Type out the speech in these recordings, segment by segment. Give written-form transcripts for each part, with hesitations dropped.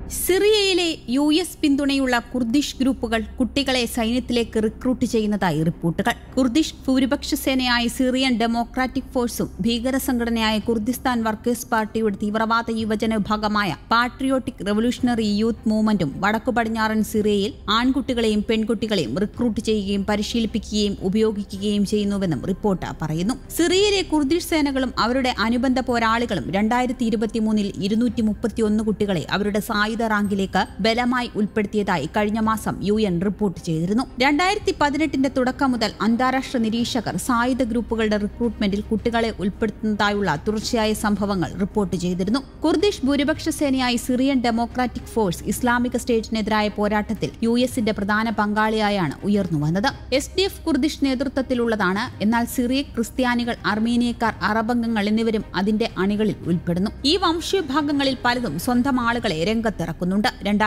സിറിയയിലെ US പിന്തുണയുള്ള Kurdish ഗ്രൂപ്പുകൾ കുട്ടികളെ സൈന്യത്തിലേക്ക് റിക്രൂട്ട് ചെയ്യുന്നതായി റിപ്പോർട്ടുകൾ. കുർദിഷ് ഭൂരിപക്ഷ സേനയായ സിറിയൻ ഡെമോക്രാറ്റിക് ഫോഴ്സും ഭീകര സംഘടനയായ കുർദിസ്ഥാൻ വർക്കേഴ്സ് പാർട്ടിയുടെ തീവ്രവാദ യുവജന വിഭാഗമായ പാട്രിയോട്ടിക് റവല്യൂഷണറി യൂത്ത് മൂവ്മെന്റും വടക്കു പടിഞ്ഞാറൻ സിറിയയിൽ ആൺകുട്ടികളെയും പെൺകുട്ടികളെയും റിക്രൂട്ട് ചെയ്യുകയും പരിശീലിപ്പിക്കുകയും ഉപയോഗിക്കുകയും ചെയ്യുന്നുവെന്നും റിപ്പോർട്ട് പറയുന്നു. സിറിയയിലെ കുർദിഷ് സേനകളും അവരുടെ അനുബന്ധ പോരാളികളും 2023 231 കുട്ടികളെ അവരുടെ സായുധ റാങ്കിലേക്ക് ബലമായി ഉൾപ്പെടുത്തിയതായി കഴിഞ്ഞ മാസം UN റിപ്പോർട്ട് ചെയ്തിരുന്നു. 2018 തുടക്കം മുതൽ അന്താരാഷ്ട്ര നിരീക്ഷകർ സായുധ ഗ്രൂപ്പുകളുടെ റിക്രൂട്ട്മെന്റിൽ കുട്ടികളെ ഉൾപ്പെടുത്തുന്നതായുള്ള തുടർച്ചയായ സംഭവങ്ങൾ റിപ്പോർട്ട് ചെയ്തിരുന്നു. കുർദിഷ് ഭൂരിപക്ഷ സേനയായി സിറിയൻ ഡെമോക്രാറ്റിക് ഫോഴ്സ് ഇസ്ലാമിക സ്റ്റേറ്റിനെതിരായ പോരാട്ടത്തിൽ US-ന്റെ പ്രധാന പങ്കാളിയായാണ് ഉയർന്നുവന്നത്. SDF Kurdish നേതൃത്വത്തിലുള്ളതാണ്. എന്നാൽ സിറിയക് ക്രിസ്ത്യാനികൾ, അർമീനിയക്കാർ, അറബംഗങ്ങൾ എന്നിവരും അതിന്റെ അണികളിൽ ഉൾപ്പെടുന്നു. ഈ വംശവിഭാഗങ്ങളിൽ പലതും സ്വന്തം ആളുകളെ രംഗത്തിറക്കുന്നുണ്ട്.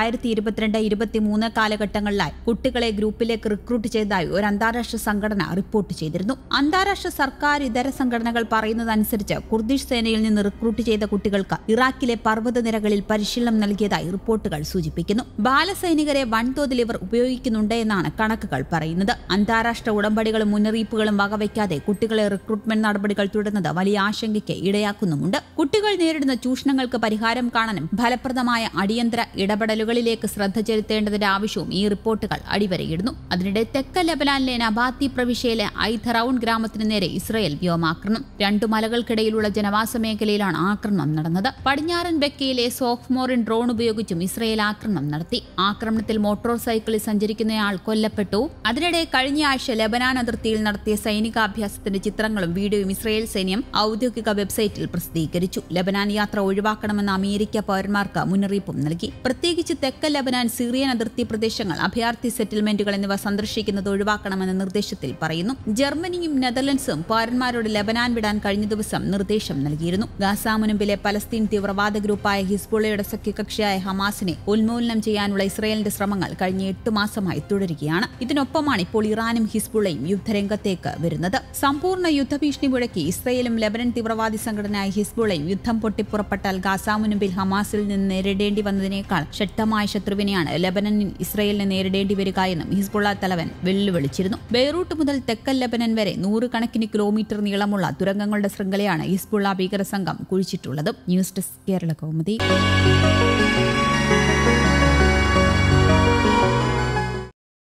2022-23 കാലഘട്ടങ്ങളിലായി കുട്ടികളെ ഗ്രൂപ്പിലേക്ക് റിക്രൂട്ട് ചെയ്തതായി ഒരു അന്താരാഷ്ട്ര സംഘടന റിപ്പോർട്ട് ചെയ്തിരുന്നു. അന്താരാഷ്ട്ര സർക്കാർ ഇതര സംഘടനകൾ പറയുന്നതനുസരിച്ച് കുർദിഷ് സേനയിൽ നിന്ന് റിക്രൂട്ട് ചെയ്ത കുട്ടികൾക്ക് ഇറാഖിലെ പർവ്വതനിരകളിൽ പരിശീലനം നൽകിയതായി റിപ്പോർട്ടുകൾ സൂചിപ്പിക്കുന്നു. ബാലസൈനികരെ വൻതോതിൽ ഇവർ ഉപയോഗിക്കുന്നുണ്ട് എന്നാണ് കണക്കുകൾ പറയുന്നത്. അന്താരാഷ്ട്ര ഉടമ്പടികളും മുന്നറിയിപ്പുകളും വകവയ്ക്കാതെ കുട്ടികളെ റിക്രൂട്ട്മെന്റ് നടപടികൾ തുടരുന്നത് വലിയ ആശങ്കയ്ക്ക് ഇടയാക്കുന്നുമുണ്ട്. കുട്ടികൾ നേരിടുന്ന ചൂഷണങ്ങൾക്ക് പരിഹാരം കാണാനും ഫലപ്രദമായ അടിയന്തര ഇടപെടലുകളിലേക്ക് ശ്രദ്ധ ചെലുത്തേണ്ടതിന്റെ ആവശ്യവും ഈ റിപ്പോർട്ടുകൾ അടിവരയിടുന്നു. അതിനിടെ തെക്കൻ ലെബനാനിലെ നബാത്തി പ്രവിശ്യയിലെ ഐഥറൌൺ ഗ്രാമത്തിന് നേരെ ഇസ്രയേൽ വ്യോമാക്രമണം. 2 മലകൾക്കിടയിലുള്ള ജനവാസ മേഖലയിലാണ് ആക്രമണം നടന്നത്. പടിഞ്ഞാറൻ ബെക്കയിലെ സോഫ്മോറിൻ ഡ്രോൺ ഉപയോഗിച്ചും ഇസ്രയേൽ ആക്രമണം നടത്തി. ആക്രമണത്തിൽ മോട്ടോർ സൈക്കിളിൽ സഞ്ചരിക്കുന്നയാൾ കൊല്ലപ്പെട്ടു. അതിനിടെ കഴിഞ്ഞ ആഴ്ച ലെബനാൻ അതിർത്തിയിൽ നടത്തിയ സൈനികാഭ്യാസത്തിന്റെ ചിത്രങ്ങളും വീഡിയോയും ഇസ്രയേൽ സൈന്യം ഔദ്യോഗിക വെബ്സൈറ്റിൽ പ്രസിദ്ധീകരിച്ചു. ലെബനാൻ യാത്ര ഒഴിവാക്കണമെന്ന് അമേരിക്ക പൗരന്മാർക്ക് മുന്നറിയിപ്പും നൽകി. പ്രത്യേകിച്ച് തെക്കൻ ലെബനാൻ, സിറിയൻ അതിർത്തി പ്രദേശങ്ങൾ, അഭയാർത്ഥി സെറ്റിൽമെന്റുകൾ എന്നിവ സന്ദർശിക്കുന്നത് ഒഴിവാക്കണമെന്ന നിർദ്ദേശത്തിൽ പറയുന്നു. ജർമ്മനിയും നെതർലൻഡ്സും പൗരന്മാരോട് ലെബനാൻ വിടാൻ കഴിഞ്ഞ ദിവസം നിർദ്ദേശം നൽകിയിരുന്നു. ഗാസ മുനമ്പിലെ പലസ്തീൻ തീവ്രവാദ ഗ്രൂപ്പായ ഹിസ്ബുള്ളയുടെ സഖ്യകക്ഷിയായ ഹമാസിനെ ഉന്മൂലനം ചെയ്യാനുള്ള ഇസ്രയേലിന്റെ ശ്രമങ്ങൾ കഴിഞ്ഞ 8 മാസമായി തുടരുകയാണ്. ഇതിനൊപ്പമാണ് ഇപ്പോൾ ഇറാനും ഹിസ്ബുള്ളയും യുദ്ധരംഗത്തേക്ക് വരുന്നത്. സമ്പൂർണ്ണ യുദ്ധഭീഷണി മുഴക്കി ഇസ്രയേലും ലെബനൻ തീവ്രവാദി സംഘടനയായ ഹിസ്ബുള്ളയും യുദ്ധം പൊട്ടിപ്പുറപ്പെട്ടാൽ ഗാസ മുനമ്പിൽ ഹമാസിൽ നിന്ന് നേരിടേണ്ടി വന്നതിനേക്കാൾ ശക്തമായ ശത്രുവിനെയാണ് ലെബനനിൽ ഇസ്രയേലിനെ നേരിടേണ്ടി വരിക എന്നും ഹിസ്ബുള്ള തലവൻ വെല്ലുവിളിച്ചിരുന്നു. ബെയ്റൂട്ട് മുതൽ തെക്കൻ ലെബനൻ വരെ 100 കണക്കിന് കിലോമീറ്റർ നീളമുള്ള തുരങ്കങ്ങളുടെ ശൃംഖലയാണ് ഹിസ്ബുള്ള ഭീകര സംഘം കുഴിച്ചിട്ടുള്ളത്. News desk Kerala Kaumudi.